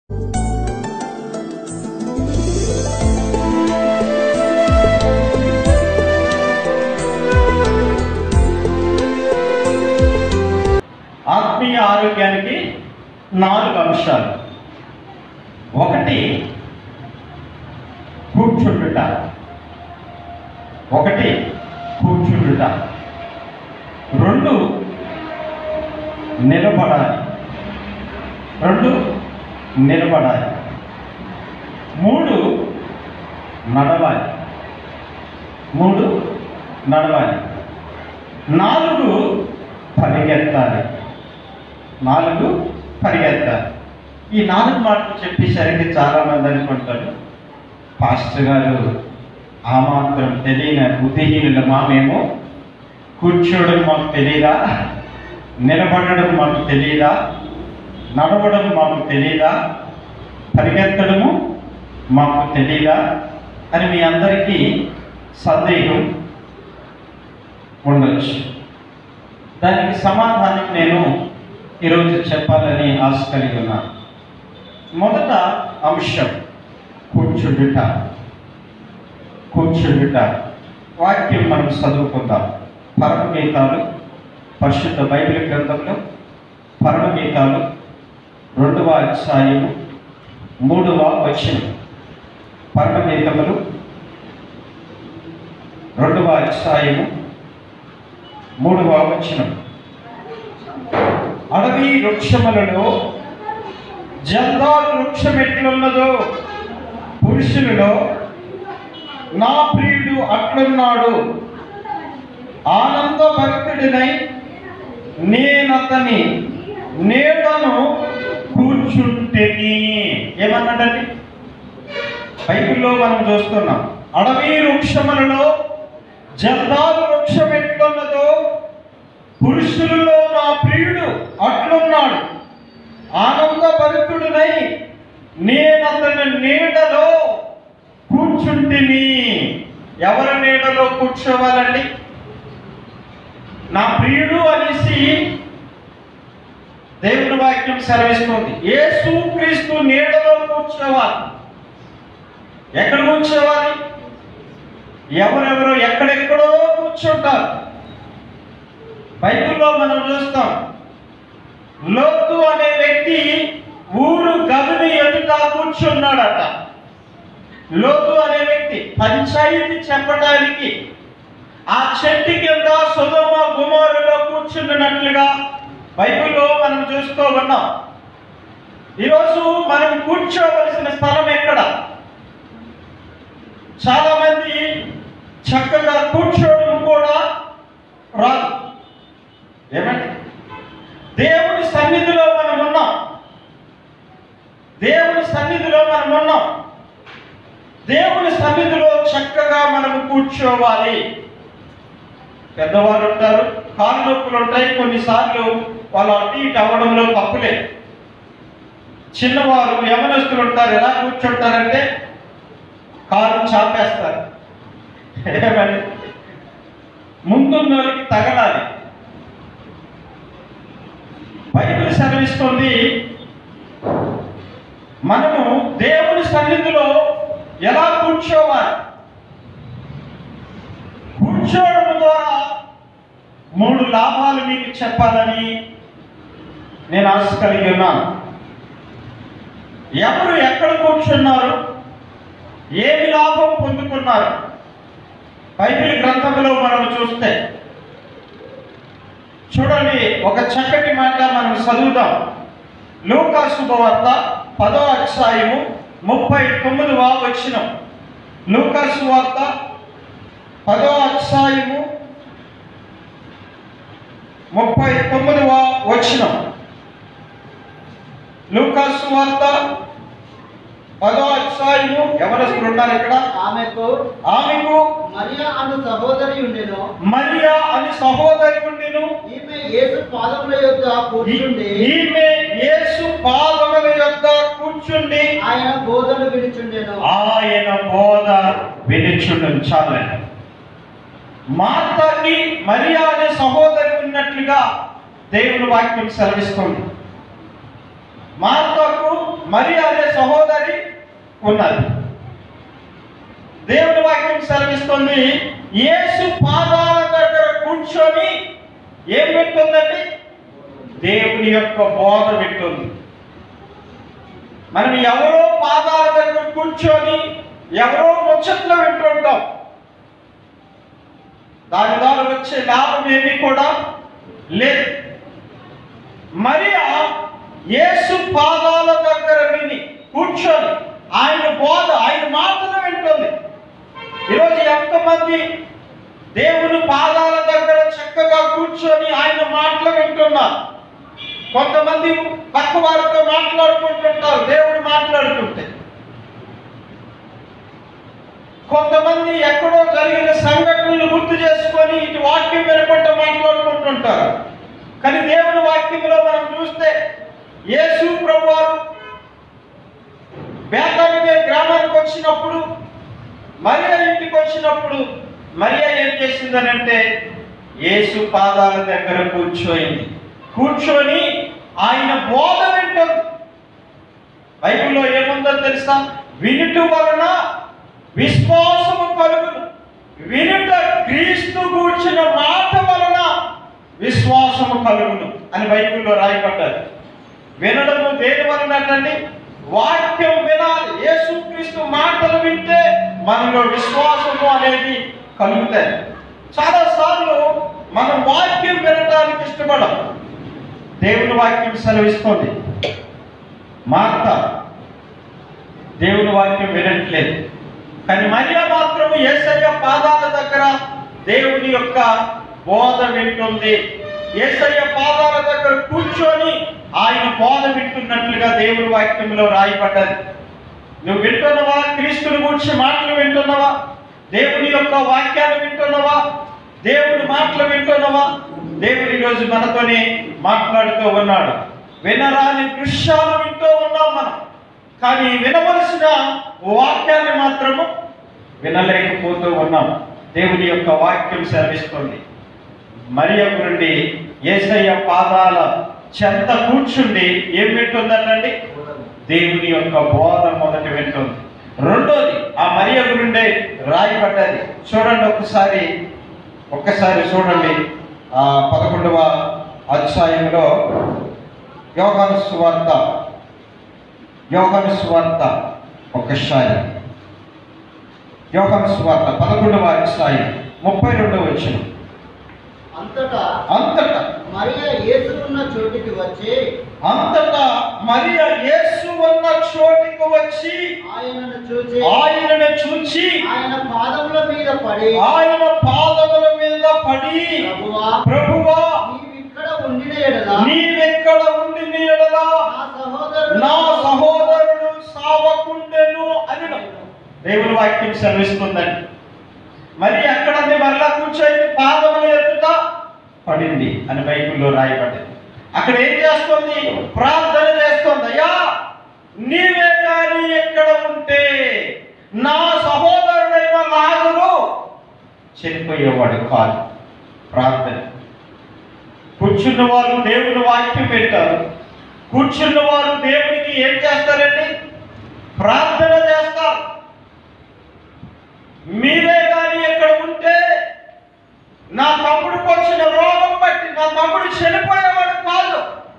ఆత్మీయ ఆరోగ్యానికి 4 అంశాలు. 1 కూర్చుండుట. 2 నిలబడాలి. 3 నడవాలి. 4 పరిగెత్తాలి. ఈ 4 మాటలు చెప్పేసరికి చాలామంది అనుకుంటారు, పాస్టర్ గారు ఆ మాత్రం తెలియని బుద్ధిహీనులమా మేము? కూర్చోవడం మాకు తెలియదా? నిలబడడం మాకు తెలియదా? నడవడం మాకు తెలియదా? పరిగెత్తడము మాకు తెలియదా అని మీ అందరికీ సందేహం ఉండొచ్చు. దానికి సమాధానం నేను ఈరోజు చెప్పాలని ఆశ కలిగి ఉన్నాను. మొదట అంశం కూర్చుండుట. వాక్యం మనం చదువుకుందాం. పరమగీతాలు, పరిశుద్ధ బైబిల్ గ్రంథంలో పరమగీతాలు 2వ అధ్యాయము 3వ వచనం. పరమగీతములు 2వ అధ్యాయము 3వ వచనం. అడవి వృక్షములలో జల్దారు వృక్షం ఎట్లున్నదో పురుషులలో నా ప్రియుడు అట్లున్నాడు. ఆనంద భక్తుడినై నేనతని నీడను కూర్చుంటేని. ఏమన్నాడండి? బైబిల్లో మనం చూస్తున్నాం, అడవి వృక్షములలో జల్దారు వృక్షం ఎట్లున్నదో పురుషులలో నా ప్రియుడు అట్లున్నాడు. ఆనంద భక్తుడినై నేనతని నీడలో కూర్చుంటిని. ఎవరి నీడలో కూర్చోవాలండి? నా ప్రియుడు అనేసి దేవుని వాక్యం సెలవిస్తుంది. యేసు క్రీస్తు నీడలో కూర్చోవాలి. ఎక్కడ కూర్చోవాలి? ఎవరెవరో ఎక్కడెక్కడో కూర్చుంటారు. బైబిల్లో మనం చూస్తాం, లోతు అనే వ్యక్తి ఊరు గవిని ఎదుట కూర్చున్నాడట. లోతు అనే వ్యక్తి పంచాయతీ చెప్పడానికి ఆ చెట్టు కింద సొదొమ గొమొర్రాలో కూర్చున్నట్లుగా బైబిల్లో మనం చూస్తూ ఉన్నాం. ఈరోజు మనం కూర్చోవలసిన స్థలం ఎక్కడ? చాలా మంది చక్కగా కూర్చోవడం కూడా రాదు. ఏమండి? దేవుని సన్నిధిలో మనం ఉన్నాం. దేవుని సన్నిధిలో చక్కగా మనం కూర్చోవాలి. పెద్దవారు ఉంటారు, కాళ్ళు నొప్పులు ఉంటాయి, కొన్నిసార్లు వాళ్ళు అటు ఇటు అవ్వడంలో తప్పులే. చిన్నవారు యవనస్తులు ఉంటారు, ఎలా కూర్చుంటారంటే కాలు చాపేస్తారు. ఏమండి? ముందున్నోరికి తగలాలి. బైబిల్ సెలవిస్తుంది, మనము దేవుని సన్నిధిలో ఎలా కూర్చోవాలి? కూర్చోవడం ద్వారా 3 లాభాలు మీకు చెప్పాలని నేను ఆశ కలిగి ఉన్నాను. ఎవరు ఎక్కడ కూర్చున్నారు? ఏమి లాభం పొందుకున్నారు? బైబిల్ గ్రంథంలో మనం చూస్తే చూడండి, ఒక చక్కటి మాట మనం చదువుదాం. లూకా శుభవార్త 10వ అధ్యాయము 39వ వచనం. లూకా సువార్త 10వ అధ్యాయము 39వ వచనం. లూకా సువార్త 10వ అధ్యాయము. ఎవరస్తులు ఉన్నారు ఇక్కడ? ఆమెకు మరియా అను సహోదరి ఉండెను. ఈమె యేసు పాదముల యొద్ద కూర్చుండి ఆయన బోధ వినిచుండెను. చాలు. మార్తాకి మరియా అనే సహోదరి ఉన్నట్లుగా దేవుని వాక్యం సెలవిస్తుంది. మార్తకు మరియ అనే సహోదరి ఉన్నది. దేవుని వాక్యం సెలవిస్తుంది, యేసు పాదాల దగ్గర కూర్చొని ఏం వింటుందండి? దేవుని యొక్క బోధ వింటుంది. మనం ఎవరో పాదాల దగ్గర కూర్చొని ఎవరో ముచ్చట్లు వింటుంటాం. దాని ద్వారా వచ్చే లాభం ఏమీ కూడా లేదు. మరియా యేసు పాదాల దగ్గర విని కూర్చొని ఆయన బోధ, ఆయన మాటలు వింటుంది. ఈరోజు ఎంతమంది దేవుని పాదాల దగ్గర చక్కగా కూర్చొని ఆయన మాటలు వింటున్నారు? కొంతమంది పక్క వారితో మాట్లాడుకుంటుంటారు, దేవుడు మాట్లాడుతుంటే. కొంతమంది ఎక్కడో జరిగిన సంఘటనలు గుర్తు చేసుకొని ఇటు వాక్యం వినకుండా మాట్లాడుకుంటుంటారు. కానీ దేవుని వాక్యంలో మనం చూస్తే యేసు ప్రభువారు బేతనిగే గ్రామానికి వచ్చినప్పుడు, మరియా ఇంటికి వచ్చినప్పుడు మరియా ఏం చేసిందనంటే యేసు పాదాల దగ్గర కూర్చొని ఆయన బోధ వింటుంది. బైబిల్లో ఏముందో తెలుసా? వినుట వలన విశ్వాసము కలుగును. వినుట క్రీస్తు గూర్చిన మాట వలన విశ్వాసము కలుగును అని బైబిల్లో రాయబడ్డది. వినడము దేని వలన అండి? వాక్యం వినాలి. యేసుక్రీస్తు మాటలు వింటే మనలో విశ్వాసము అనేది కలుగుతాయి. చాలాసార్లు మనం వాక్యం వినడానికి ఇష్టపడం. దేవుని వాక్యం సెలవిస్తుంది, మార్త దేవుని వాక్యం వినట్లేదు. కానీ మరియా మాత్రము యేసయ్య పాదాల దగ్గర దేవుని యొక్క బోధ వింటుంది. యేసయ్య పాదాల దగ్గర కూర్చొని ఆయన బోధ వింటున్నట్లుగా దేవుని వాక్యంలో రాయబడ్డది. నువ్వు వింటున్నావా? క్రీస్తుని గురించి మాటలు వింటున్నావా? దేవుని యొక్క వాక్యాలు వింటున్నావా? దేవుని మాటలు వింటున్నావా? దేవుడు ఈరోజు మనతోనే మాట్లాడుతూ ఉన్నాడు. వినరాని దృశ్యాలు వింటూ ఉన్నాం మనం, కానీ వినవలసిన వాక్యాన్ని మాత్రము వినలేకపోతూ ఉన్నాం. దేవుని యొక్క వాక్యం సెలవిస్తుంది, మరియా నుండి యేసయ్య పాదాల చెంత కూర్చుండి ఏం వింటుందండి? దేవుని యొక్క బోధ మొదటి వింటుంది. రెండోది ఆ మరియా నుండే రాయబడ్డది. చూడండి ఒక్కసారి చూడండి. 11వ అధ్యాయంలో యోహాను సువార్త ఒక్కసారి యోహాను సువార్త 11వ అధ్యాయం 32వ వచనం. అంతటా మరియా యేసు ఉన్న చోటికి వచ్చి ఆయనను చూచి ఆయన పాదముల మీద పడి ప్రభువా నీవెక్కడ ఉండిన యెడల నా సహోదరుడు సావకుండెను అని దేవుని వాక్యం సెలవిస్తుందండి. మరి అక్కడనే మరలా కూర్చొని పాదముల ఎదుట పడింది అని బైబిల్లో రాయబడింది. అక్కడ ఏం చేస్తుంది? ప్రార్థన చేస్తుంది. అయ్యా, నీవే కానీ ఎక్కడ ఉంటే నా సహోదరుడైన లాజరు చనిపోయేవాడు కాదు. ప్రార్థన. కూర్చున్న వారు దేవుని వాక్యం పెట్టారు. కూర్చున్న వారు దేవునికి ఏం చేస్తారండి? ప్రార్థన చేస్తారు. మీరే కానీ ఎక్కడ ఉంటే నా తమ్ముడికి వచ్చిన రోగం బట్టి నా తమ్ముడు చనిపోయేవాడు కాదు.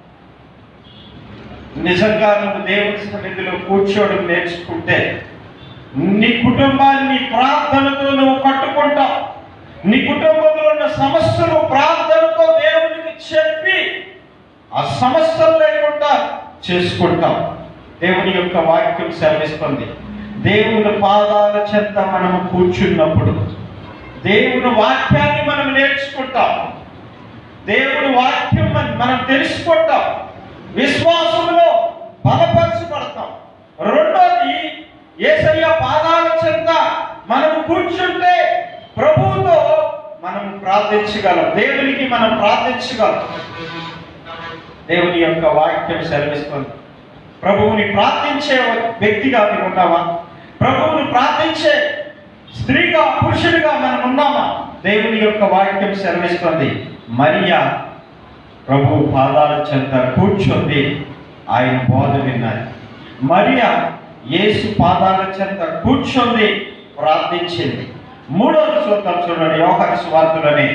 నిజంగా నువ్వు దేవుని సన్నిధిలో కూర్చోవడం నేర్చుకుంటే నీ కుటుంబాన్ని ప్రార్థనతో నువ్వు కట్టుకుంటావు. నీ కుటుంబంలో ఉన్న సమస్యలు ప్రార్థనతో దేవునికి చెప్పి ఆ సమస్యలు లేకుండా చేసుకుంటాం. దేవుని యొక్క వాక్యం సెలవిస్తుంది, దేవుని పాదాల చెంత మనము కూర్చున్నప్పుడు దేవుని వాక్యాన్ని మనం నేర్చుకుంటాం. దేవుని వాక్యం మనం తెలుసుకుంటాం. విశ్వాసంలో బలపరచబడతాం. రెండోది, యేసయ్య పాదాల చెంత మనము కూర్చుంటే ప్రభువుతో మనం ప్రార్థించగలం. దేవునికి మనం ప్రార్థించగలం. దేవుని యొక్క వాక్యం సెలవిస్తుంది. ప్రభువుని ప్రార్థించే వ్యక్తిగా మేము ఉన్నామా? ప్రభువుని ప్రార్థించే స్త్రీగా పురుషుడిగా మనం ఉన్నామా? దేవుని యొక్క వాక్యం సెలవిస్తుంది, మరియా ప్రభు పాదాల చెంత కూర్చుంది ఆయన బోధ విన్నది. మరియా యేసు పాదాల చెంత కూర్చొని ప్రార్థించింది. మూడవది చూద్దాం, చూడండి. యోహాను సువార్తలోని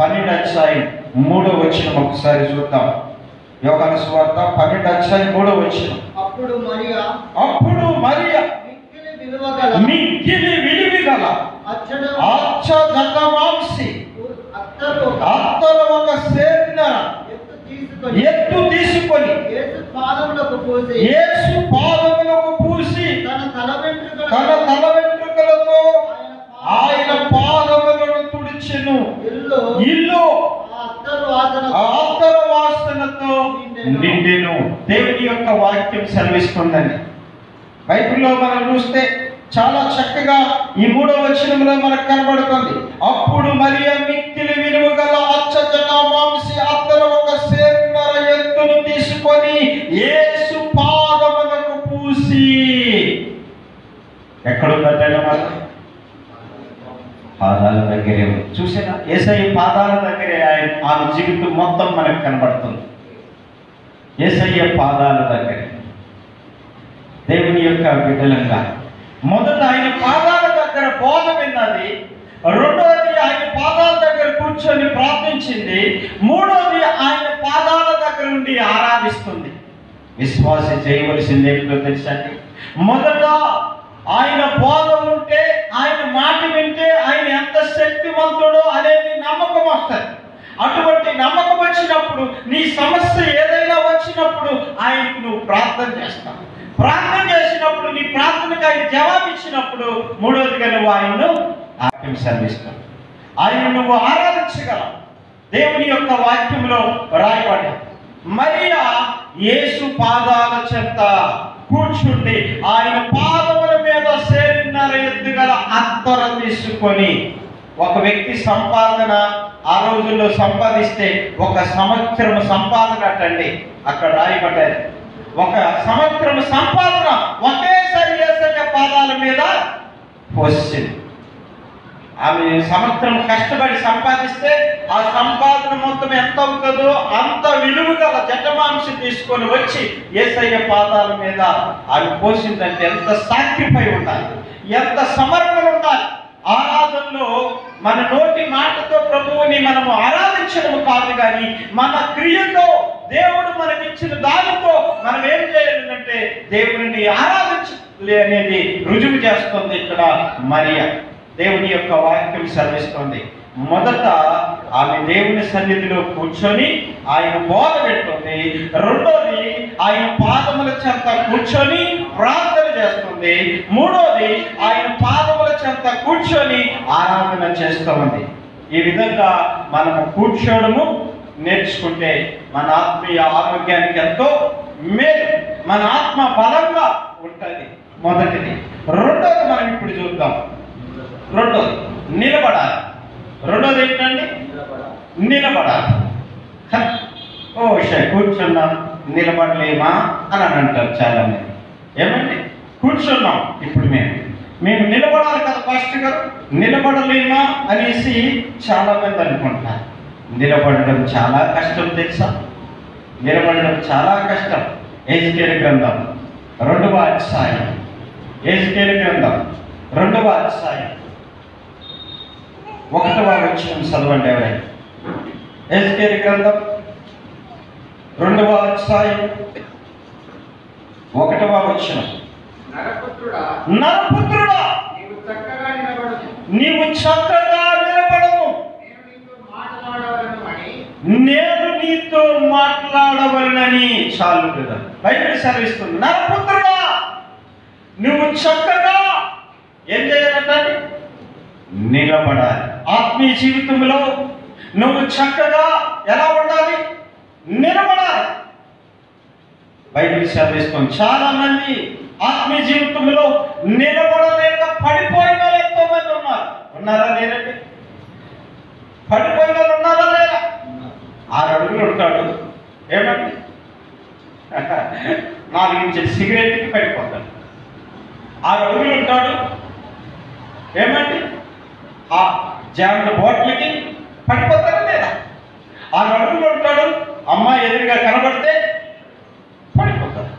12:3 ఒకసారి చూద్దాం. యోహాను సువార్త 12:3. అప్పుడు మరియా మిక్కిలి విలువగల అచ్చజటమాంసి అత్తరు ఒక సేరిన ఎత్తు తీసుకొని యేసు పాదములకు పూసి తన తల వెంట్రుకలతో ఆయన పాదములను తుడిచెను. ఇల్లు అత్తరు వాసనతో నిండెను. దేవుని యొక్క వాక్యం సెలవిస్తుందండి. బైబిల్లో మనం చూస్తే చాలా చక్కగా ఈ 3వ వచనంలో మనకు కనబడుతుంది. అప్పుడు మరియ మిక్కిలి విలువగల అచ్చజటమాంసి అత్తరు ఒక సేరున్నర ఎత్తును తీసుకొని యేసు పాదములకు పూసి. ఎక్కడుందంటే మన పాదాల దగ్గరే చూసినా యేసయ్య పాదాల దగ్గరే ఆమె జీవితం మొత్తం మనకు కనబడుతుంది. యేసయ్య పాదాల దగ్గరే దేవుని యొక్క బిడ్డలంగా మొదట ఆయన పాదాల దగ్గర బోధ విన్నది. రెండోది ఆయన పాదాల దగ్గర కూర్చొని ప్రార్థించింది. మూడోది ఆయన పాదాల దగ్గర నుండి ఆరాధిస్తుంది. విశ్వాసం చేయవలసింది ఏమిటో తెలుసండి. మొదట ఆయన బోధ ఉంటే, ఆయన మాట వింటే ఆయన ఎంత శక్తివంతుడో అనేది నమ్మకం వస్తుంది. అటువంటి నమ్మకం వచ్చినప్పుడు నీ సమస్య ఏదైనా వచ్చినప్పుడు ఆయనకు నువ్వు ప్రార్థన చేస్తావు. ప్రార్థన చేసినప్పుడు నీ ప్రార్థనకు ఆయన జవాబు ఇచ్చినప్పుడు మూడోదిగా నువ్వు ఆయన్ను ఆశీర్వదిస్తావు. ఆయన నువ్వు ఆరాధించగలవు. దేవుని యొక్క వాక్యంలో రాయబడి మరియా యేసు పాదాల చెంత కూర్చుండి ఆయన పాదముల మీద సేరిన్నర ఎత్తుగల అత్తర తీసుకొని, ఒక వ్యక్తి సంపాదన ఆ రోజుల్లో సంపాదిస్తే 1 సంవత్సరం సంపాదన అటండి. అక్కడ రాయబడ్డారు 1 సంవత్సరం సంపాదన ఒకేసారి యేసయ్య పాదాల మీద పోసింది. ఆమె సంవత్సరం కష్టపడి సంపాదిస్తే ఆ సంపాదన మొత్తం ఎంత అవుతుందో అంత విలువగల జటమాంసి తీసుకొని వచ్చి యేసయ్య పాదాల మీద ఆమె పోసిందంటే ఎంత సాక్రిఫై ఉండాలి, ఎంత సమర్పణ ఉండాలి. ఆరాధనలో మన నోటి మాటతో ప్రభువుని మనము ఆరాధించడం కాదు, కానీ మన క్రియతో దేవుడు మనకిచ్చిన దానితో మనం ఏం చేయాలంటే దేవుడిని ఆరాధించాలి అనేది రుజువు చేస్తుంది ఇక్కడ మరియా. దేవుని యొక్క వాక్యం సెలవిస్తుంది. మొదట ఆమె దేవుని సన్నిధిలో కూర్చొని ఆయన బోధ పెడుతుంది. రెండోది ఆయన పాదముల చెంత కూర్చొని ప్రార్థన చేస్తుంది. మూడోది ఆయన పాదముల చెంత కూర్చొని ఆరాధన చేస్తుంది. ఈ విధంగా మనము కూర్చోవడము నేర్చుకుంటే మన ఆత్మీయ ఆరోగ్యానికి ఎంతో మేలు, మన ఆత్మ బలంగా ఉంటుంది. మొదటిది. రెండోది మనం ఇప్పుడు చూద్దాం. రెండోది నిలబడాలి. రెండోది ఏంటండి? నిలబడాలి. కూర్చున్నాం నిలబడలేమా అని అంటారు చాలా మంది. ఏమండి కూర్చున్నాం, ఇప్పుడు మేము నిలబడాలి కదా పాస్టర్ గారు, నిలబడలేమా అనేసి చాలా మంది అనుకుంటున్నారు. నిలబడడం చాలా కష్టం తెలుసా? నిలబడడం చాలా కష్టం. ఎహెజ్కేలు గ్రంథం 2వ అధ్యాయం, ఎహెజ్కేలు గ్రంథం 2వ అధ్యాయం 1వ వచనం చదవండి ఎవరైనా. ఎహెజ్కేలు గ్రంథం 2వ అధ్యాయం 1వ వచనం. నరపుత్రుడా నీవు చక్కగా నిలబడము, నేను నీతో మాట్లాడవలనని. చాలు కదా, బైబిల్ సెలవిస్తుంది. నరపుత్రుడా నువ్వు చక్కగా ఏం చేయాలంటే నిలబడాలి. ఆత్మీయ జీవితంలో నువ్వు చక్కగా ఎలా ఉండాలి? నిలబడాలి. బైబిల్ సెలవిస్తుంది. చాలా మంది ఆత్మీయ జీవితంలో నిలబడలేక పడిపోయిన వాళ్ళు ఎంతో మంది ఉన్నారు. ఉన్నారా లేదండి? పడిపోయిన వాళ్ళు ఉన్నారా లేదా? 6 అడుగులు ఉంటాడు, ఏమండి 4 ఇంచుల సిగరెట్కి పడిపోతాడు. 6 అడుగులు ఉంటాడు, ఏమండి ఆ జామ్ల బాటిల్కి పడిపోతారా లేదా? 6 అడుగులు ఉంటాడు, అమ్మాయి ఎదురుగా కనబడితే పడిపోతాడు.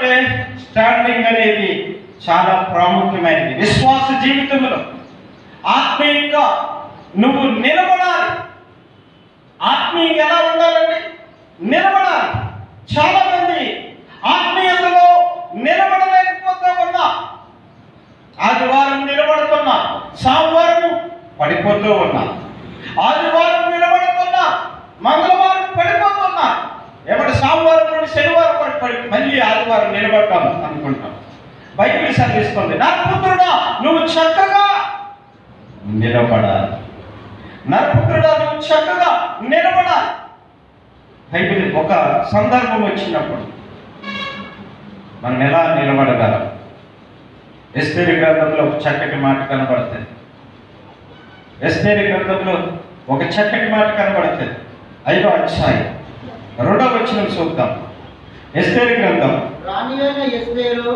ఏమంటే స్టాండింగ్ అనేది చాలా ప్రాముఖ్యమైనది విశ్వాస జీవితంలో. ఆత్మీయంగా నువ్వు నిలబడాలి. ఆత్మీయంగా ఎలా ఉండాలండి? నిలబడాలి. చాలా మంది ఆత్మీయతలో నిలబడలేకపోతా ఉన్నా. ఆదివారం నిలబడుతున్నా, సోమవారం పడిపోతూ ఉన్నా. ఆదివారం నిలబడుతున్నా, మంగళవారం పడిపోతున్నా. ఏమంటే సోమవారం నుండి శనివారం వరకు మళ్ళీ ఆదివారం నిలబడతాము అనుకుంటాం. బైబిల్ చదివిస్తుంది, నరపుత్రుడా నువ్వు చక్కగా నిలబడాలి. నరపుత్రుడా నువ్వు చక్కగా నిలబడాలి. బైబిల్ ఒక సందర్భం వచ్చినప్పుడు మనం ఎలా నిలబడగలం? ఎస్తేరు గ్రంథంలో ఒక చక్కటి మాట కనబడుతుంది. ఎస్తేరు గ్రంథంలో ఒక చక్కటి మాట కనబడుతుంది. 5వ అధ్యాయం 2వ వచనం చూద్దాం. ఎస్తేరు గ్రంథం. రాణి అయిన ఎస్తేరు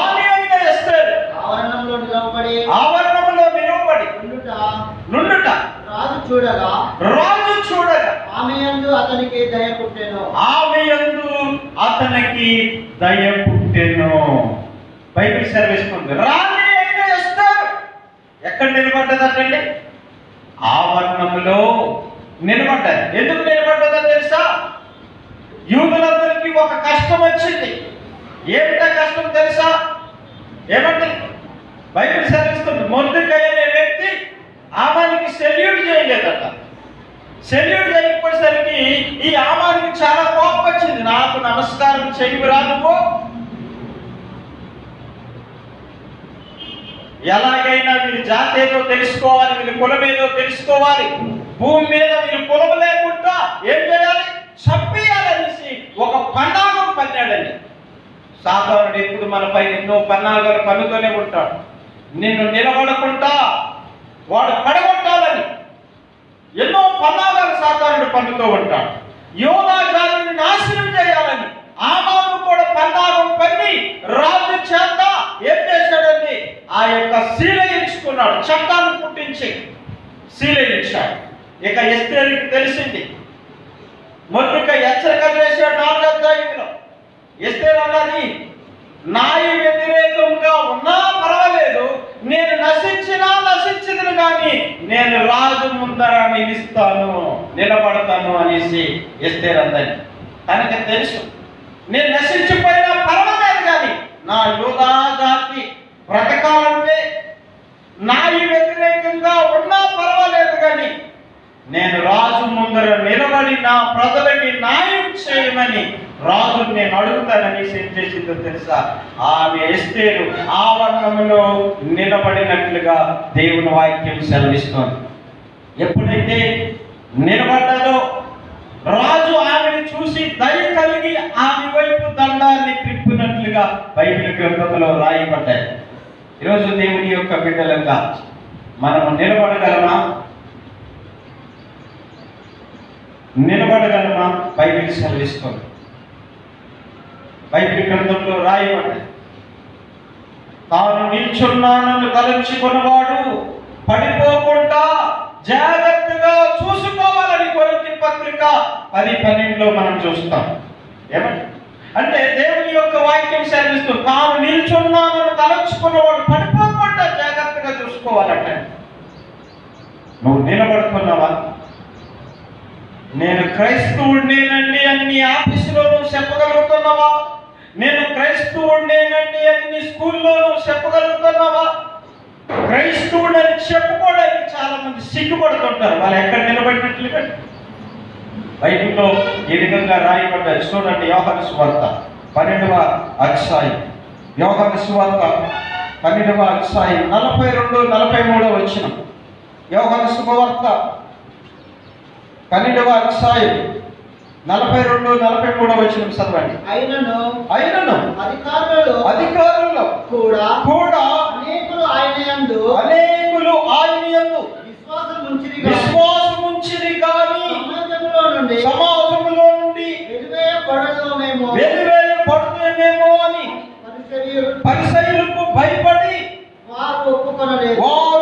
ఆవరణంలో నిలవబడి నుండుట రాజు చూడగా ఆమె యందు అతనికి దయ పుట్టెను. బైబిల్ సర్వేస్తుంది. రాణి అయిన ఎస్తేరు ఎక్కడ నిలబడ్డదండి? ఆవరణంలో నిలబడ్డారు. ఎందుకు నిలబడ్డదో తెలుసా? యూదులందరికీ ఒక కష్టం వచ్చింది. ఏమిటా కష్టం తెలుసా? ఏమంటే బైబిల్ చదివిస్తుంది, మొర్దెకై అనే వ్యక్తి ఆమానికి సెల్యూట్ చేయలేదట. సెల్యూట్ చేయకపోయేసరికి ఈ ఆమానికి చాలా కోపం వచ్చింది. నాకు నమస్కారం చేయరా నువ్వు? ఎలాగైనా వీరి జాతి ఏదో తెలుసుకోవాలి, వీరి కులం ఏదో తెలుసుకోవాలి. భూమి మీద వీరి కులం లేకుండా ఏం చేయాలి? చంపేయాలనేసి ఒక పన్నాగం పన్నాడని. సాధారణ ఎప్పుడు మనపై ఎన్నో పన్నాగాలు పన్నుతూనే ఉంటాడు. నిన్ను నిలబడకుండా వాడు పడగొట్టాలని ఎన్నో పన్నాగాలు సాధారణ పన్నుతూ ఉంటాడు. యోధా జాతిని నాశనం చేయాలని ఆమాను కూడా పన్నాగం పన్ని రాజు చేత ఏం చేశాడండి? ఆ యొక్క శీలయించుకున్నాడు. చట్టాన్ని పుట్టించి శీలయించాడు. ఇక ఎస్తేరుకి తెలిసింది. మొర్దెకై హెచ్చరిక చేశాడు 4వ అధ్యాయంలో. ఎస్తేరు అన్నది, నాయ వ్యతిరేకంగా ఉన్నా పర్వాలేదు, నేను నశించదును కానీ నేను రాజు ముందర నిలబడతాను అనేసి ఎస్తేరు అందని. తనకి తెలుసు, నేను నశించిపోయినా పర్వాలేదు కానీ నా యూదా జాతి బ్రతకాలంటే నాయ వ్యతిరేకంగా ఉన్నా పర్వాలేదు కానీ నేను రాజు ముందర నిలబడి నా ప్రజలకి న్యాయం చేయమని రాజుని నేను అడుగుతానని ఏం చేసిందో తెలుసా? ఆమె ఎస్తేరు ఆవరణంలో నిలబడినట్లుగా దేవుని వాక్యం సెలవిస్తోంది. ఎప్పుడైతే నిలబడ్డాలో రాజు ఆమెను చూసి దయ కలిగి ఆమె వైపు దండాన్ని తిప్పినట్లుగా బైబిల్ గ్రంథంలో రాయబడ్డాయి. ఈరోజు దేవుని యొక్క బిడ్డలుగా మనము నిలబడగలమా? బైబిల్ సెలవిస్తుంది. బైబిల్ గ్రంథంలో రాయబడ్డాయి, తాను నిల్చున్నానని తలంచుకున్నవాడు పడిపోకుండా జాగ్రత్తగా చూసుకోవాలని కొరింథీ పత్రిక 10:12 మనం చూస్తాం. ఏమంటే అంటే దేవుని యొక్క వాక్యం సెలవిస్తుంది, తాను నిల్చున్నానని తలంచుకున్నవాడు పడిపోకుండా జాగ్రత్తగా చూసుకోవాలంట. నువ్వు నిలబడుతున్నావా? నేను క్రైస్తవుడినేనండి అని నీ ఆఫీసులో నువ్వు చెప్పగలుగుతున్నావా? నేను క్రైస్తవుడినేనండి అని నీ స్కూల్లో నువ్వు చెప్పగలుగుతున్నావా? క్రైస్తవుడని చెప్పుకోవడానికి చాలా మంది సిగ్గుపడుతుంటారు. వాళ్ళు ఎక్కడ నిలబడినట్లుగా బైబిల్లో ఈ విధంగా రాయబడ్డారు. చూడండి, యోహాను సువార్త 12వ అధ్యాయం. యోహాను సువార్త 12వ అధ్యాయం 42-43 వచనం. యోహాను సువార్త 12వ అధ్యాయం 42-43 వచనం చదవండి. అయినను అధికారులలో కూడా అనేకులు ఆయన యందు విశ్వాసముంచిరి గాని సమాజములో నుండి వెలివేయబడుతుమేమో అని పరిసయ్యులకు భయపడి వారు ఒప్పుకొనలేదు.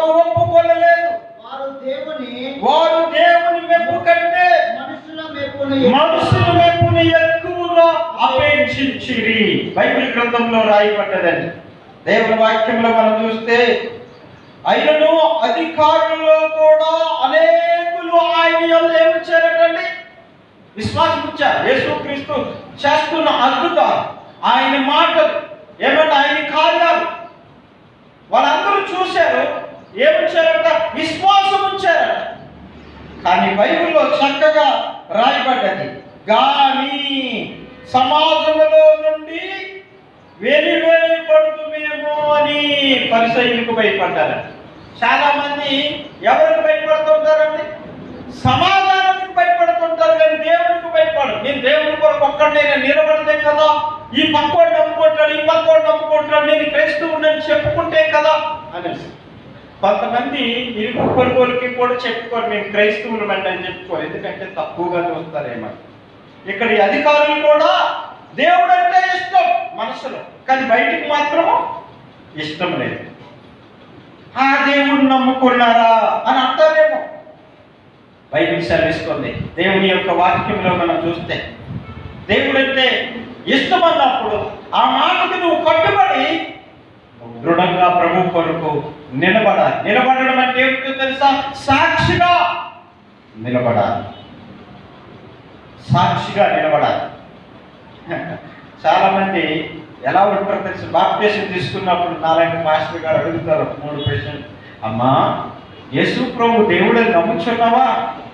వారు దేవుని మెప్పు కంటే మనుషుల మెప్పుని ఎక్కువగా అపేక్షించిరి. బైబిల్ గ్రంథంలో రాయబడ్డదండి. దేవుని వాక్యంలో మనం చూస్తే అయినను అధికారుల్లో కూడా అనేకులు ఆయన యందు ఏమిచ్చారటండి? విశ్వాసం ఇచ్చారు. యేసుక్రీస్తు చేస్తున్న అద్భుతాలు, ఆయన మాటలు, ఏమంటే ఆయన కార్యాలు వాళ్ళందరూ చూశారు. ఏమిచ్చారట? విశ్వాసం ఉంచారట. కానీ బైబిల్లో చక్కగా రాయబడ్డది, కానీ సమాజంలో నుండి వెలివేయబడుతుమేమో అని పరిసయ్యులకు భయపడ్డారు. చాలా మంది ఎవరికి భయపడుతుంటారండి? సమాజానికి భయపడుతుంటారు, కానీ దేవునికి భయపడరు. నేను దేవుని కొరకు ఒక్కడే నిలబడితే కదా, ఈ పక్కోడు నమ్ముకుంటాడు, ఈ పక్కోడు నమ్ముకుంటాడు, నేను క్రైస్తవుని చెప్పుకుంటే కదా అనేసి. కొంతమంది ఇరుగు పొరుగులకి కూడా చెప్పుకోరు మేము క్రైస్తవులు అని చెప్పుకోరు, ఎందుకంటే తక్కువగా చూస్తారేమో. ఇక్కడ ఈ అధికారులు కూడా దేవుడు అంటే ఇష్టం మనసులో, కానీ బయటికి మాత్రము ఇష్టం లేదు. ఆ దేవుడు నమ్ముకున్నారా అని అంటారేమో. బైబిల్ సెలవిస్తుంది, దేవుని యొక్క వాక్యంలో మనం చూస్తే దేవుడంటే ఇష్టం అన్నప్పుడు ఆ మాటకి నువ్వు కట్టుబడి దృఢంగా ప్రభు కొరకు నిలబడాలి. నిలబడడం అంటే ఏమిటో తెలుసా? సాక్షిగా నిలబడాలి. సాక్షిగా నిలబడాలి. చాలా మంది ఎలా ఉంటారో తెలుసు, బాప్టిజం తీసుకున్నప్పుడు నాలాంటి మాస్టర్ గారు అడుగుతారు 3 ప్రశ్నలు. అమ్మా, యేసు ప్రభు దేవుడని నమ్ముచున్నావా?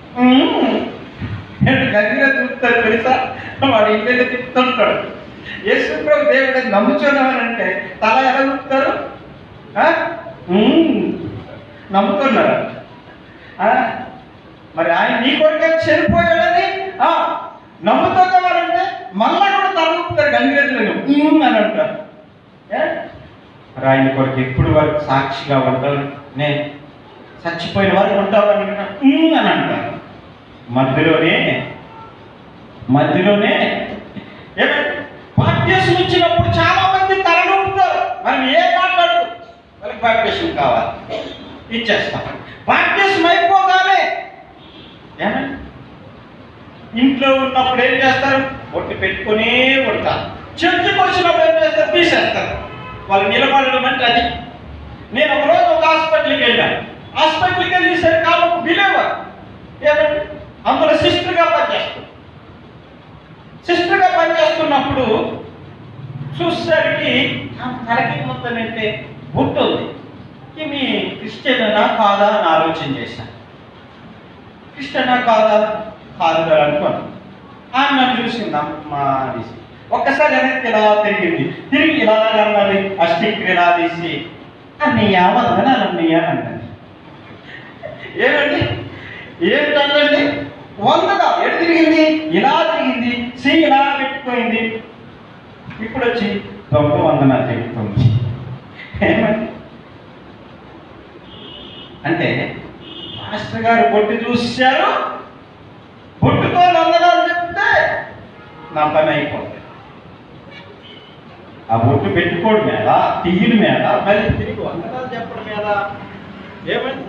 గట్టిగా చూపుతారు తెలుసా, వాడు ఇంటికి తిప్పుతుంటాడు. యేసు ప్రభు దేవుడని నమ్ముచున్నావని అంటే తల ఎలా చూపుతారు? నమ్ముతున్నారు. మరి ఆయన నీ కొరకే చనిపోయాడని నమ్ముతున్నారంటే మళ్ళా కూడా తలూపుతారు గంగిరెద్దులను అని అంటారు. మరి ఆయన కొరకు ఎప్పుడు వరకు సాక్షిగా ఉంటారు? నేను చచ్చిపోయిన వరకు ఉంటావని అని అంటారు. మధ్యలోనే బాప్టిజం ఇచ్చినప్పుడు చాలా మంది తలనూపుతారు. మనం ఏం మాట్లాడు, వాళ్ళకి బాప్టిజం కావాలి, ఇచ్చేస్తాం. బాప్టిజం అయిపోగానే ఏమండి ఇంట్లో ఉన్నప్పుడు ఏం చేస్తారు? ఒట్టి పెట్టుకునే ఉంటారు. చర్చకు వచ్చినప్పుడు ఏం చేస్తారు? తీసేస్తారు. వాళ్ళు నిలబడడం అంటే అది. నేను ఒకరోజు ఒక హాస్పిటల్కి వెళ్ళాను. హాస్పిటల్కి వెళ్ళేసరికి కాళ్ళకు బిలేవారు. ఏమండి అందులో సిస్టర్గా పనిచేస్తున్నప్పుడు చూసేసరికి తలకి మొత్తానంటే బుట్టు ఉంది. ఈమె క్రిస్టియనా కాదా అని ఆలోచన చేశాను. క్రిస్టియనా కాదా? కాదు అనుకోను. ఆమె నన్ను చూసింది అమ్మా అనేసి ఒక్కసారి వెనక్కి ఇలా తిరిగి ఇలా అన్నది. ఆ స్టిక్ ఇలా తీసి అన్నయ్య వందనాలన్నయ్య అన్నది. ఏమండి ఏమిటండి? వందగా ఎటు తిరిగింది? ఇలా తిరిగింది. ఇలా పెట్టుకోయింది. ఇప్పుడు వచ్చి దొంగ వందనాలు చెప్తుంది. ఏమండి అంటే మాస్టర్ గారు బొట్టు చూశారు, బొట్టుతో వందనాలు చెప్తే నా పని అయిపోతుంది. ఆ బొట్టు పెట్టుకోవడం మీద, తీయడం మీద, మళ్ళీ తిరిగి వందనాలు చెప్పడం మీద. ఏమండి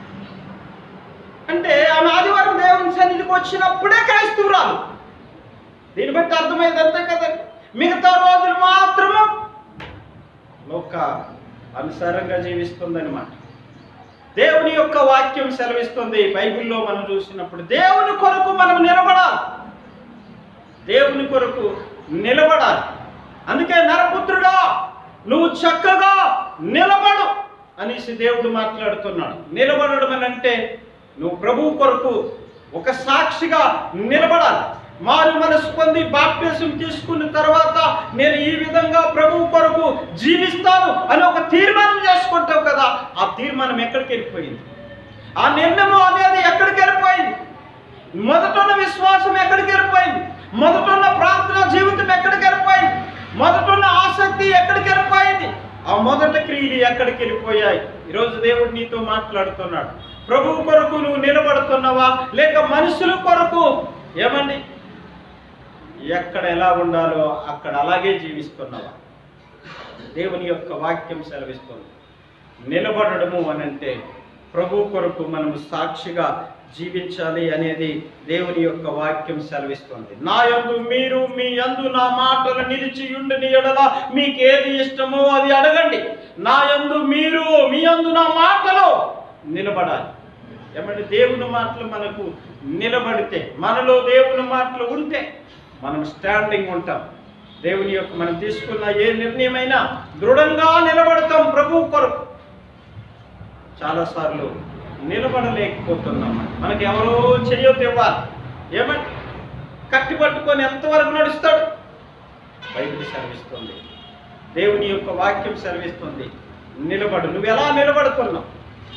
అంటే ఆమె ఆదివారం దేవుని సన్నిధికి వచ్చినప్పుడే క్రైస్తవురాలు. దీన్ని బట్టి అర్థమైంది అంతే కదండి. మిగతా రోజులు మాత్రము లోక అనుసారంగా జీవిస్తుందన్నమాట. దేవుని యొక్క వాక్యం సెలవిస్తుంది. బైబిల్లో మనం చూసినప్పుడు దేవుని కొరకు మనం నిలబడాలి. దేవుని కొరకు నిలబడాలి. అందుకే నరపుత్రుడా నువ్వు చక్కగా నిలబడు అనేసి దేవుడు మాట్లాడుతున్నాడు. నిలబడడం అని అంటే నువ్వు ప్రభువు కొరకు ఒక సాక్షిగా నిలబడాలి. మారు మనసు పొంది బాప్టిజం తీసుకున్న తర్వాత నేను ఈ విధంగా ప్రభువు కొరకు జీవిస్తాను అని ఒక తీర్మానం చేసుకుంటావు కదా, ఆ తీర్మానం ఎక్కడికి వెళ్ళిపోయింది? ఆ నిర్ణయం అనేది ఎక్కడికి వెళ్ళిపోయింది? మొదటున్న విశ్వాసం ఎక్కడికి వెళ్ళిపోయింది? మొదటున్న ప్రార్థన జీవితం ఎక్కడికి వెళ్ళిపోయింది? మొదటున్న ఆసక్తి ఎక్కడికి వెళ్ళిపోయింది? ఆ మొదటి క్రియలు ఎక్కడికి వెళ్ళిపోయాయి? ఈరోజు దేవుడు నీతో మాట్లాడుతున్నాడు. ప్రభువు కొరకు నువ్వు నిలబడుతున్నావా, లేక మనుషుల కొరకు ఏమండి ఎక్కడ ఎలా ఉండాలో అక్కడ అలాగే జీవిస్తున్నావా? దేవుని యొక్క వాక్యం సెలవిస్తుంది. నిలబడము అని అంటే ప్రభు కొరకు మనము సాక్షిగా జీవించాలి అనేది దేవుని యొక్క వాక్యం సెలవిస్తుంది. నా యందు మీరు మీ యందు నా మాటలు నిలిచి ఉండిన యెడల మీకు ఏది ఇష్టమో అది అడగండి. నా యందు మీరు మీ యందు నా మాటలు నిలబడాలి. ఏమంటే దేవుని మాటలు మనకు నిలబడితే, మనలో దేవుని మాటలు ఉంటే మనం స్టాండింగ్ ఉంటాం. దేవుని యొక్క మనం తీసుకున్న ఏ నిర్ణయమైనా దృఢంగా నిలబడతాం ప్రభు కొరకు. చాలాసార్లు నిలబడలేకపోతున్నాం. మనకి ఎవరో చెయ్యొద్దు ఇవ్వాలి. ఏమంటే కట్టి పట్టుకొని ఎంతవరకు నడుస్తాడు? బైబిల్ సెలవిస్తుంది, దేవుని యొక్క వాక్యం సెలవిస్తుంది, నిలబడు. నువ్వు ఎలా నిలబడుతున్నావు?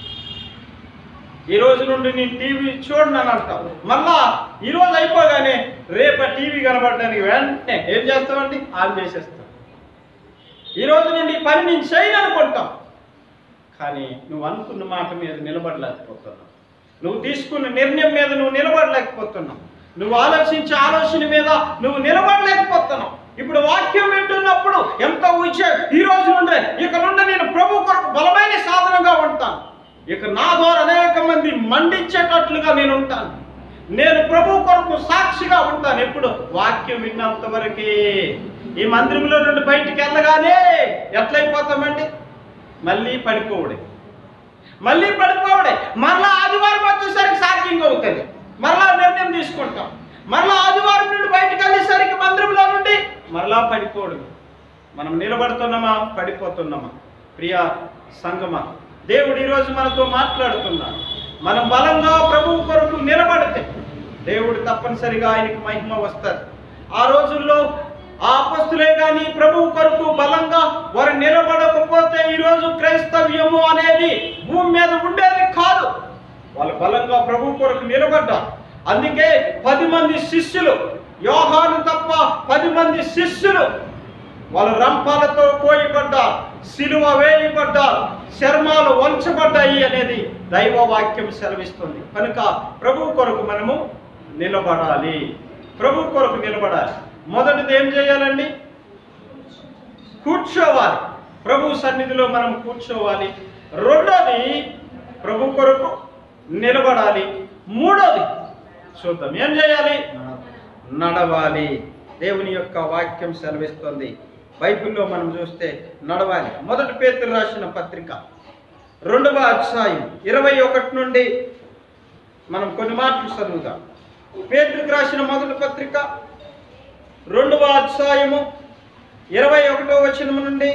ఈ రోజు నుండి నేను టీవీ చూడను అని అంటావు. మళ్ళా ఈరోజు అయిపోగానే రేపు టీవీ కనబడడానికి వెంటనే ఏం చేస్తామండి? ఆన్ చేసేస్తాం. ఈ రోజు నుండి ఈ పని నేను చేయను అనుకుంటాం. కానీ నువ్వు అనుకున్న మాట మీద నిలబడలేకపోతున్నావు. నువ్వు తీసుకున్న నిర్ణయం మీద నువ్వు నిలబడలేకపోతున్నావు. నువ్వు ఆలోచించే ఆలోచన మీద నువ్వు నిలబడలేకపోతున్నావు. ఇప్పుడు వాక్యం వింటున్నప్పుడు ఎంతో ఉచ్చారు. ఈ రోజు నుండే ఇక నుండి నేను ప్రభు కొరకు బలమైన సాధనంగా ఉంటాను. ఇక నా ద్వారా అనేక మంది మండించేటట్లుగా నేను ఉంటాను. నేను ప్రభు కొరకు సాక్షిగా ఉంటాను. ఎప్పుడు? వాక్యం విన్నంత వరకే. ఈ మందిరంలో నుండి బయటికి వెళ్ళగానే ఎట్లయిపోతామండి? మళ్ళీ పడిపోవడే. మరలా ఆదివారం వచ్చేసరికి సాధ్యంగా అవుతుంది. మరలా నిర్ణయం తీసుకుంటాం. మరలా ఆదివారం నుండి బయటకు వెళ్ళేసరికి మందిరంలో నుండి మరలా పడిపోవడం. మనం నిలబడుతున్నామా? పడిపోతున్నామా? ప్రియ సంగమా, దేవుడు ఈరోజు మనతో మాట్లాడుతున్నాడు. మనం బలంగా ప్రభువు కొరకు నిలబడితే దేవుడు తప్పనిసరిగా ఆయనకి మహిమ వస్తుంది. ఆ రోజుల్లో ఆ అపొస్తలులే కానీ ప్రభువు కొరకు బలంగా వారు నిలబడకపోతే ఈరోజు క్రైస్తవ్యము అనేది భూమి మీద ఉండేది కాదు. వాళ్ళు బలంగా ప్రభువు కొరకు నిలబడ్డారు. అందుకే 10 మంది శిష్యులు, యోహాను తప్ప 10 మంది శిష్యులు వాళ్ళ రంపాలతో కోయబడ్డారు, సిలువ వేయబడ్డారు, చర్మాలు వంచబడ్డాయి అనేది దైవ వాక్యం సెలవిస్తుంది. కనుక ప్రభు కొరకు మనము నిలబడాలి. ప్రభు కొరకు నిలబడాలి. మొదటిది ఏం చేయాలండి? కూర్చోవాలి. ప్రభు సన్నిధిలో మనం కూర్చోవాలి. రెండోది ప్రభు కొరకు నిలబడాలి. మూడోది చూద్దాం, ఏం చేయాలి? నడవాలి. దేవుని యొక్క వాక్యం సెలవిస్తుంది. బైబిల్లో మనం చూస్తే నడవాలి. మొదటి పేతురు రాసిన పత్రిక 2వ అధ్యాయం 21 నుండి మనం కొన్ని మాటలు చదువుదాం. పేతురుకు రాసిన మొదటి పత్రిక 2వ అధ్యాయము 21వ వచనం నుండి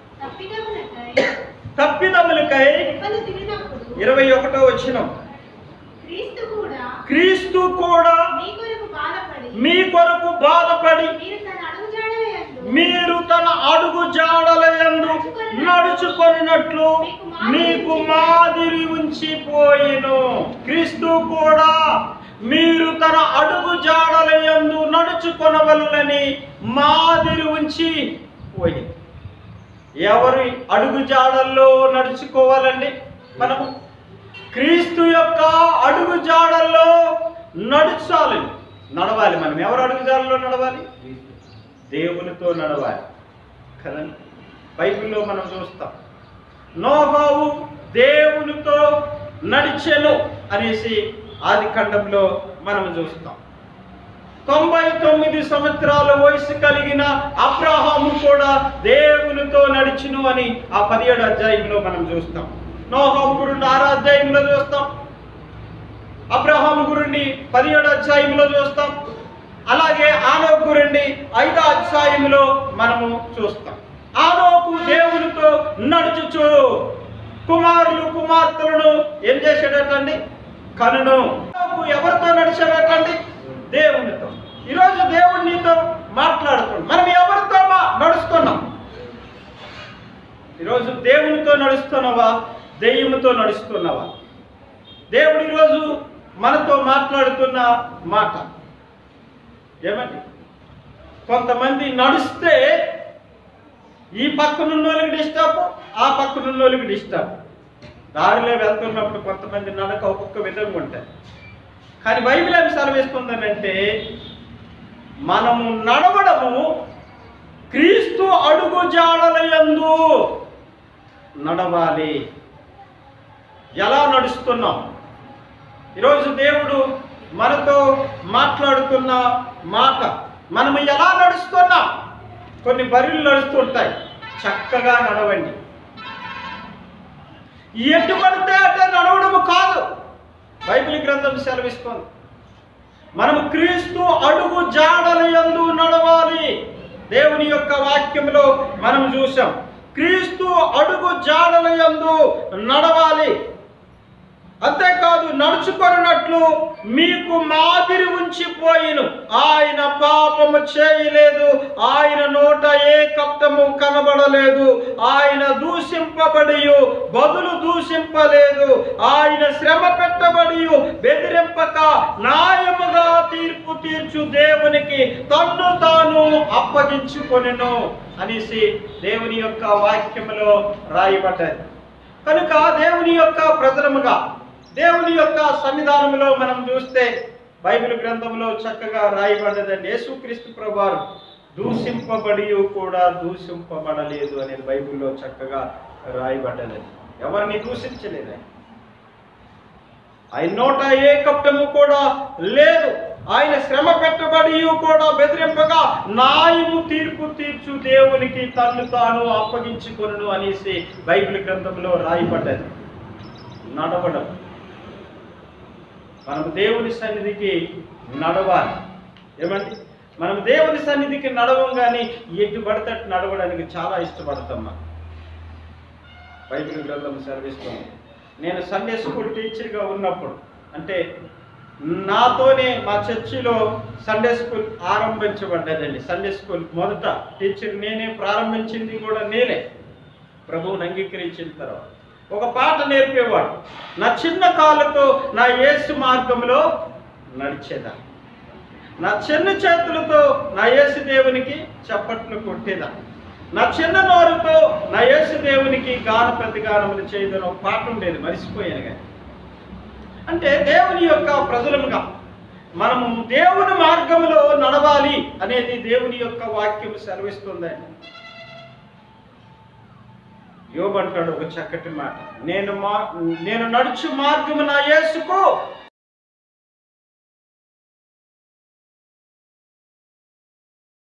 తప్పిదములకై 21వ వచనం, క్రీస్తు కూడా మీ కొరకు బాధపడి మీరు తన అడుగు జాడలయందు నడుచుకొనినట్లు మీకు మాదిరి ఉంచిపోయిను. క్రీస్తు కూడా మీరు తన అడుగు జాడలయందు నడుచుకొనవలెనని మాదిరి ఉంచి పోయి. ఎవరి అడుగు జాడల్లో నడుచుకోవాలండి? మనము క్రీస్తు యొక్క అడుగు జాడల్లో నడవాలి. మనం ఎవరు అడుగు జాడల్లో నడవాలి? దేవునితో నడవాలి కదండి. బైబిల్లో మనం చూస్తాం, నోహవు దేవునితో నడిచెను అనేసి ఆది ఖండంలో మనం చూస్తాం. 99 సంవత్సరాల వయసు కలిగిన అబ్రహాము కూడా దేవునితో నడిచును అని ఆ 17వ అధ్యాయంలో మనం చూస్తాం. నోహవు గురుండి 6వ అధ్యాయంలో చూస్తాం. అబ్రహాము గురుండి 17వ అధ్యాయంలో చూస్తాం. అలాగే ఆనోకు గురుండి 5వ అధ్యాయంలో మనము చూస్తాం. ఆనోకు దేవునితో నడుచుచు కుమారులు కుమార్తెలను ఏం చేశాడటండి? కనును. ఎవరితో నడిచాడటండి? దేవునితో. ఈరోజు దేవుడు నీతో మాట్లాడుతున్నాడు. మనం ఎవరితో నడుస్తున్నాం? ఈరోజు దేవునితో నడుస్తున్నావా? దెయ్యముతో నడుస్తున్నావా? దేవుడు ఈరోజు మనతో మాట్లాడుతున్న మాట ఏమండి? కొంతమంది నడుస్తే ఈ పక్కనున్నోళ్ళకి డిస్టర్బ్, ఆ పక్కనున్నోళ్ళకి డిస్టర్బ్. దారిలో వెళ్తున్నప్పుడు కొంతమంది నడక ఒక్కొక్క విధంగా ఉంటాయి. కానీ బైబిల్ ఏం సెలవిస్తుందనంటే మనము నడవడము క్రీస్తు అడుగు జాడలయందు నడవాలి. ఎలా నడుస్తున్నాం? ఈరోజు దేవుడు మనతో మాట్లాడుతున్న మాట, మనము ఎలా నడుస్తున్నాం? కొన్ని బరువులు నడుస్తుంటాయి, చక్కగా నడవండి. ఎటు పడితే అంటే నడవడము కాదు, బైబిల్ గ్రంథం సెలవిస్తుంది. మనము క్రీస్తు అడుగు జాడల యందు నడవాలి. దేవుని యొక్క వాక్యంలో మనం చూసాం, క్రీస్తు అడుగు జాడల యందు నడవాలి. అంతేకాదు, నడుచుకొనున్నట్లు మీకు మాదిరి ఉంచిపోయిను. ఆయన పాపము చేయలేదు, ఆయన నోట ఏ కపటము కనబడలేదు, ఆయన దూషింపబడి బదులు దూషింపలేదు, ఆయన శ్రమ పెట్టబడి బెదిరింపక న్యాయముగా తీర్పు తీర్చు దేవునికి తన్ను తాను అప్పగించుకొనెను అనేసి దేవుని యొక్క వాక్యములో రాయబడ్డది. కనుక దేవుని యొక్క ప్రజలముగా, దేవుని యొక్క సన్నిధానంలో మనం చూస్తే బైబిల్ గ్రంథంలో చక్కగా రాయబడ్డదండి. యేసుక్రీస్తు ప్రభువారు దూషింపబడి కూడా దూషింపబడలేదు అనేది బైబిల్లో చక్కగా రాయబడ్డదండి. ఎవరిని దూషించలేదు. ఆయన నోట ఏ కపటము కూడా లేదు, ఆయన శ్రమ పెట్టబడి కూడా బెదిరింపగా న్యాయము తీర్పు తీర్చు దేవునికి తన్ను తాను అప్పగించుకొనును అనేసి బైబిల్ గ్రంథంలో రాయబడ్డది. నడవడం, మనము దేవుని సన్నిధికి నడవాలి. ఏమండి, మనం దేవుని సన్నిధికి నడవం కానీ ఎటు పడితే నడవడానికి చాలా ఇష్టపడతాం. బైబిల్ గ్రంథం సెలవిస్తుంది. నేను సండే స్కూల్ టీచర్గా ఉన్నప్పుడు, అంటే నాతోనే మా చర్చిలో సండే స్కూల్ ఆరంభించబడ్డదండి. సండే స్కూల్ మొదట టీచర్ నేనే, ప్రారంభించింది కూడా నేనే. ప్రభువుని అంగీకరించిన తర్వాత ఒక పాట నేర్పేవాడు. నా చిన్న కాళ్ళతో నా యేసు మార్గంలో నడిచేదా, నా చిన్న చేతులతో నా యేసు దేవునికి చప్పట్లు కొట్టేదా, నా చిన్న నోరుతో నా యేసు దేవునికి గాన ప్రతిగానములు చేయదని ఒక పాట ఉండేది, మరిచిపోయాను. కానీ అంటే దేవుని యొక్క ప్రజలముగా మనము దేవుని మార్గంలో నడవాలి అనేది దేవుని యొక్క వాక్యం సెలవిస్తుందండి. యోబు అంటాడు ఒక చక్కటి మాట, నేను నడుచు మార్గము నా యేసుకు